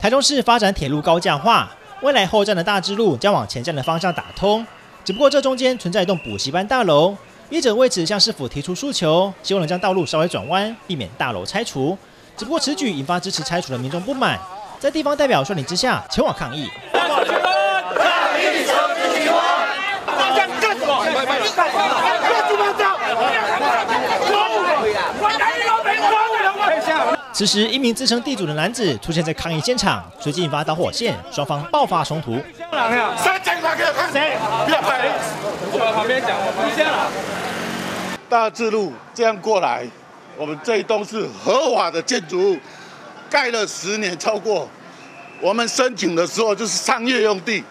台中市发展铁路高架化，未来后站的大智路将往前站的方向打通。只不过这中间存在一栋补习班大楼，业者为此向市府提出诉求，希望能将道路稍微转弯，避免大楼拆除。只不过此举引发支持拆除的民众不满，在地方代表率领之下前往抗议。此时，一名自称地主的男子出现在抗议现场，随即引发导火线，双方爆发冲突。 大智路这样过来，我们这一栋是合法的建筑物，盖了10年超过。我们申请的时候就是商业用地，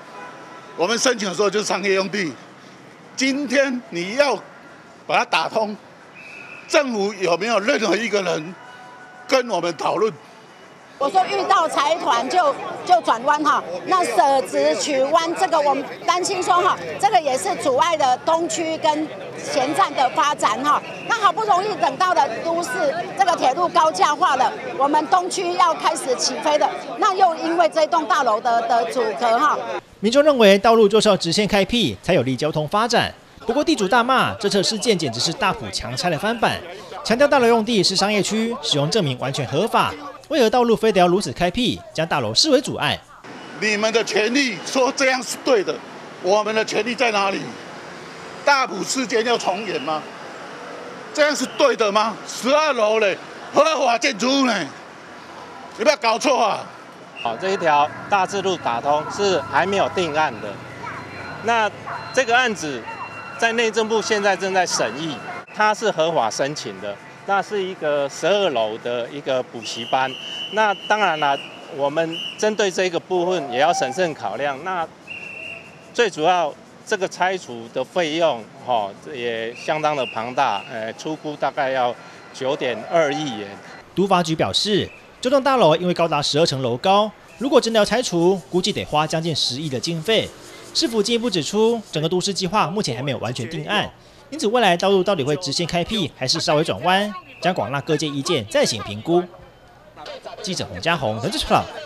今天你要把它打通，政府有没有任何一个人跟我们讨论？ 我说遇到财团就转弯哈，那舍直取弯，这个我们担心说哈，这个也是阻碍了东区跟前站的发展哈。那好不容易等到了都市这个铁路高架化了，我们东区要开始起飞的，那又因为这栋大楼的阻隔哈。 民众认为道路就是要直线开辟，才有利交通发展。不过地主大骂这次事件简直是大埔强拆的翻版，强调大楼用地是商业区，使用证明完全合法，为何道路非得要如此开辟，将大楼视为阻碍？ 你们的权利说这样是对的，我们的权利在哪里？大埔事件要重演吗？这样是对的吗？12楼嘞，合法建筑物呢？你不要搞错啊！ 这一条大智路打通是还没有定案的，那这个案子在内政部现在正在审议，它是合法申请的，那是一个12楼的一个补习班。那当然了，我们针对这个部分也要审慎考量。那最主要这个拆除的费用，也相当的庞大，初估大概要9.2亿元。 都发局表示，这栋大楼因为高达12层楼高，如果真的要拆除，估计得花将近10亿的经费。市府进一步指出，整个都市计划目前还没有完全定案，因此未来道路到底会直线开辟，还是稍微转弯，将广纳各界意见再行评估。记者洪家宏，台北报道。